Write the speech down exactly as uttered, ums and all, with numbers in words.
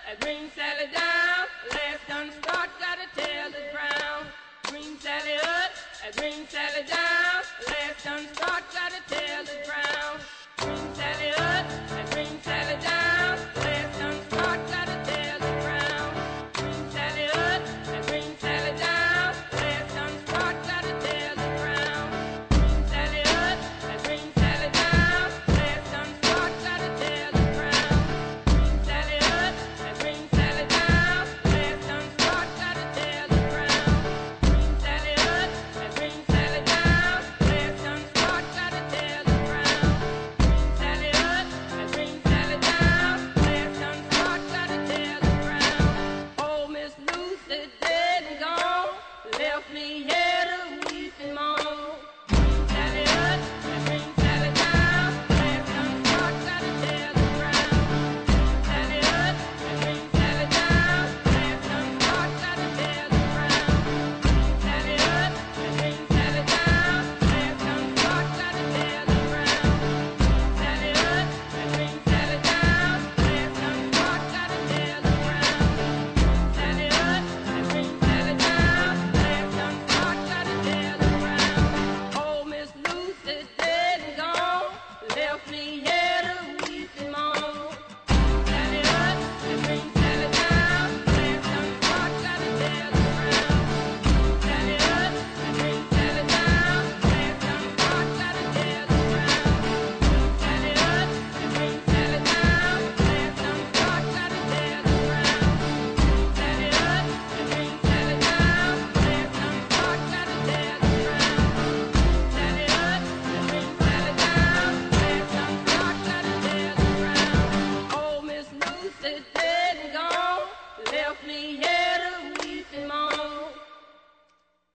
Green Sally down, last done start, gotta tell the ground. Green Sally up, Green Sally down, last done start, gotta tell the ground. Green Sally up, Green Sally down, last done start, gotta tell the ground. Green Sally up, Green Sally down, last done start, gotta tell the ground. Green Sally up, Green Sally down, last done start, gotta tell the ground. Green Sally up, Green Sally down, last done start, gotta tell the ground. Green Sally up, Green Sally down, last done start, gotta tell the ground. Green Sally up, Green Sally down, last done start, gotta tell the ground. Oh, Miss Lucy dead and gone, left me here to weep and moan. Green Sally up, Green Sally down, last done start, gotta tell the ground. Green Sally up, Green Sally down, last done start, gotta tell the ground. Green Sally up, Green Sally down, last done start, gotta tell the ground. Green Sally up, Green Sally down, last done start, gotta tell the ground. Green Sally up, Green Sally down, last done start, gotta tell the ground. Oh, Miss Lucy dead and gone, left me here to weep and moan. Green Sally up, Green Sally down, last done start, gotta tell the ground. Green Sally up, Green Sally down, last done start, gotta tell the ground. Green Sally up, Green Sally down, last done start, gotta tell the ground. Green Sally up, Green Sally down, last done start, gotta tell the ground. Green Sally up, Green Sally down, last done start, gotta tell the ground. Oh, Miss Lucy dead and gone, left me here